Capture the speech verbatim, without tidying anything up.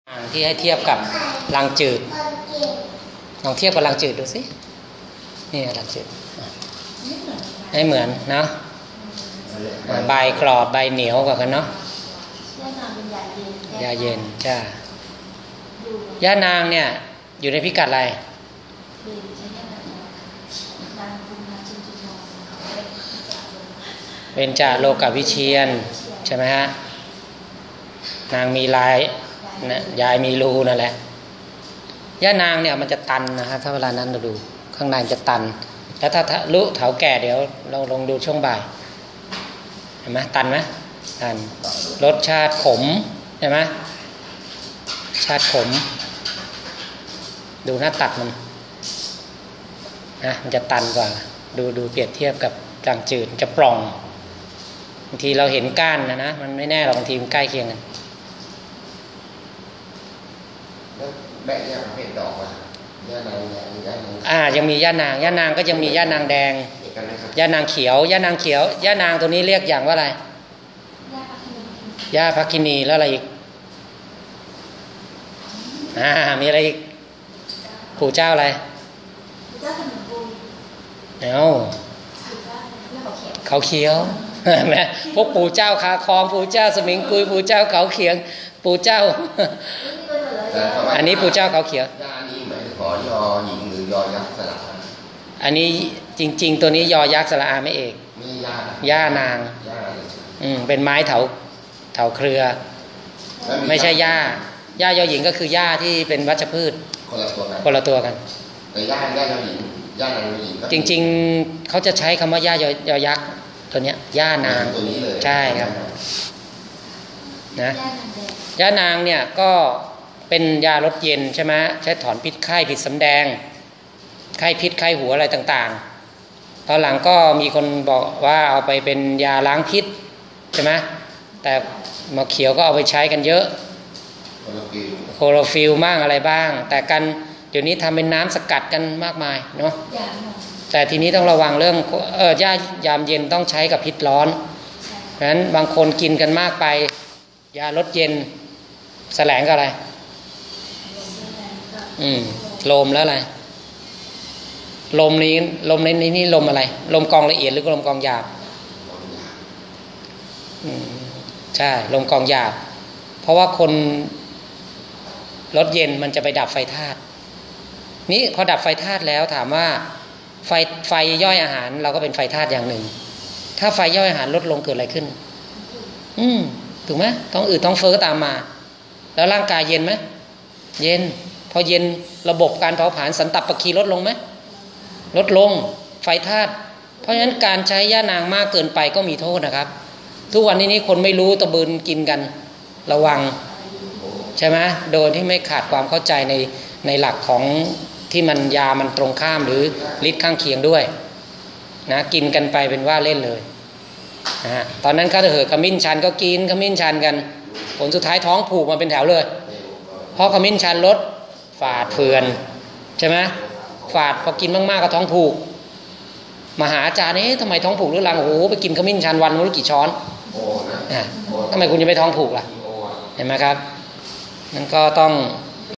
ที่ให้เทียบกับรังจืดลองเทียบกับรังจืดดูสินี่รังจืดให้เหมือนเนาะใบกรอบใบเหนียวกว่ากันเนาะยาเย็นจ้าย่านางเนี่ยอยู่ในพิกัดอะไรเป็นจ่าโลกวิเชียรใช่ไหมฮะนางมีลายนะยายมีรูนั่นแหละย่านางเนี่ยมันจะตันนะฮะถ้าเวลานั้นเราดูข้างในจะตันแล้วถ้าลุเถาแก่เดี๋ยวเราลองดูช่วงบ่ายเห็นไหมตันไหมตันรสชาติขมใช่ไหมชาติขมดูหน้าตัดมันนะมันจะตันกว่าดูดูเปรียบเทียบกับรังจืดจะปร่องบางทีเราเห็นก้านนะนะมันไม่แน่หรอกบางทีมันใกล้เคียงกันแม่ย่าประเภทดอกอ่ะย่านางแดงย่านางอ่ายังมีย่านางย่านางก็ยังมีย่านางแดงย่านางเขียวย่านางเขียวย่านางตัวนี้เรียกอย่างว่าอะไรย่าภัคินีแล้วอะไรอีกอ่ามีอะไรอีกปู่เจ้าอะไรเอ้าเขาเขียวแม่พวกปู่เจ้าคาคองปู่เจ้าสมิงกุยปู่เจ้าเขาเขียงปู่เจ้าอันนี้ปู่เจ้าเขาเขียวย่านี้หมายถึงขอยอหญิงหรือยอยักษ์สระอันนี้จริงๆตัวนี้ยอยักษ์สระอาไม่เอกไม่ย่าย่านางอืมเป็นไม้เถาเถาเครือไม่ใช่ย่าย่ายอหญิงก็คือย่าที่เป็นวัชพืชคนละตัวกันคนละตัวกันแต่ย่าย่ายอหญิงย่านางยอหญิงจริงๆเขาจะใช้คำว่าย่ายอยอยักษ์ตัวเนี้ยย่านางใช่ครับนะย่านางเนี่ยก็เป็นยาลดเย็นใช่ไหมใช้ถอนพิษไข้พิษสำแดงไข้พิษไข้หัวอะไรต่างๆตอนหลังก็มีคนบอกว่าเอาไปเป็นยาล้างพิษใช่ไหมแต่หมอเขียวก็เอาไปใช้กันเยอะโคโรฟิลบ้างอะไรบ้างแต่กันเดี๋ยวนี้ทำเป็นน้ำสกัดกันมากมายเนาะแต่ทีนี้ต้องระวังเรื่องเออย่ายามเย็นต้องใช้กับพิษร้อนเพราะฉะนั้นบางคนกินกันมากไปยาลดเย็นแสลงกับอะไรอืมลมแล้วอะไรลมนี้ลมในนี้นี่ลมอะไรลมกองละเอียดหรือลมกองหยาบอืมใช่ลมกองหยาบเพราะว่าคนรถเย็นมันจะไปดับไฟธาตุนี้พอดับไฟธาตุแล้วถามว่าไฟไฟย่อยอาหารเราก็เป็นไฟธาตุอย่างหนึ่งถ้าไฟย่อยอาหารลดลงเกิดอะไรขึ้นอืมถูกไหมท้องอืดท้องเฟ้อตามมาแล้วร่างกายเย็นไหมเย็นพอเย็นระบบการเผาผลาญสันตับปะคีลดลงไหมลดลงไฟธาตุเพราะฉะนั้นการใช้ย่านางมากเกินไปก็มีโทษนะครับทุกวันนี้นี่คนไม่รู้ตะบืนกินกันระวังใช่ไหมโดยที่ไม่ขาดความเข้าใจในในหลักของที่มันยามันตรงข้ามหรือฤทธิ์ข้างเคียงด้วยนะกินกันไปเป็นว่าเล่นเลยนะฮะตอนนั้นข้าเถอะขมิ้นชันก็กินขมิ้นชันกันผลสุดท้ายท้องผูกมาเป็นแถวเลยเพราะขมิ้นชันลดฝาดเฟือนใช่ไหมฝาดพอกินมากๆก็ท้องผูกมาหาอาจารย์นี่ทำไมท้องผูกหรือรังโอ้โหไปกินขมิ้นชันวันไม่รู้กี่ช้อนอ่าทำไมคุณจะไม่ท้องผูกล่ะเห็นไหมครับนั่นก็ต้อง